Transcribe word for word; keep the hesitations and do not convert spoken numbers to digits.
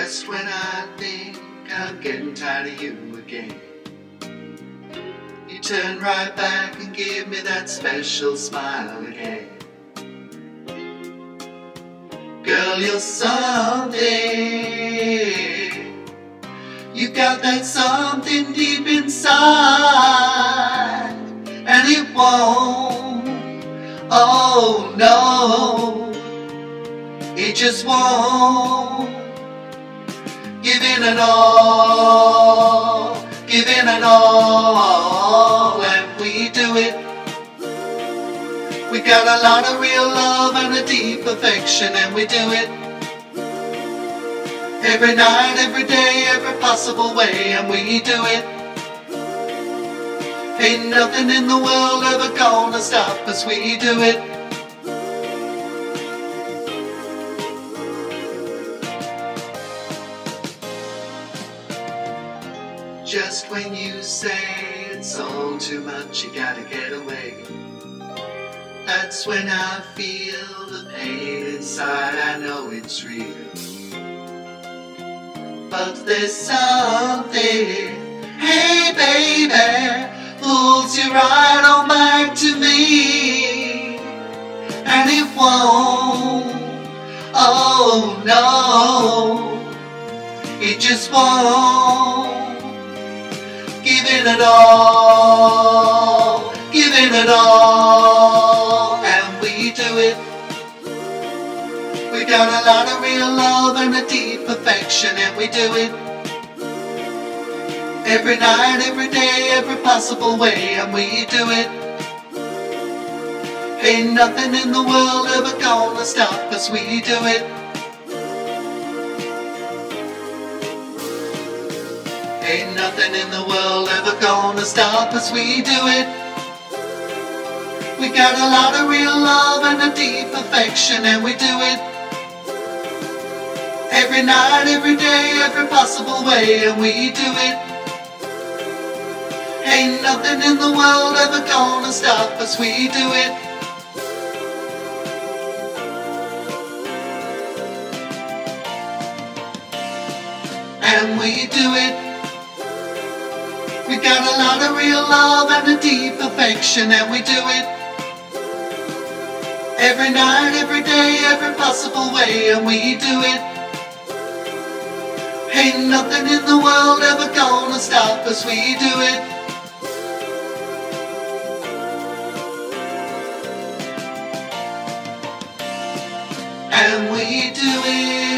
Just when I think I'm getting tired of you again, you turn right back and give me that special smile again. Girl, you're something. You got that something deep inside, and it won't, oh no, it just won't. Give in and all, give in and all, and we do it. We got a lot of real love and a deep affection, and we do it every night, every day, every possible way, and we do it. Ain't nothing in the world ever gonna stop us, we do it. Just when you say it's all too much, you gotta get away, that's when I feel the pain inside. I know it's real, but there's something, hey baby, pulls you right on back to me, and it won't, oh no, it just won't. Give in it all, give in it all, and we do it. We got a lot of real love and a deep affection, and we do it every night, every day, every possible way, and we do it. Ain't nothing in the world ever gonna stop us, we do it. Ain't nothing in the world ever gonna stop us, we do it. We got a lot of real love and a deep affection, and we do it every night, every day, every possible way, and we do it. Ain't nothing in the world ever gonna stop us, we do it. And we do it. We got a lot of real love and a deep affection, and we do it every night, every day, every possible way, and we do it. Ain't nothing in the world ever gonna stop us, we do it. And we do it.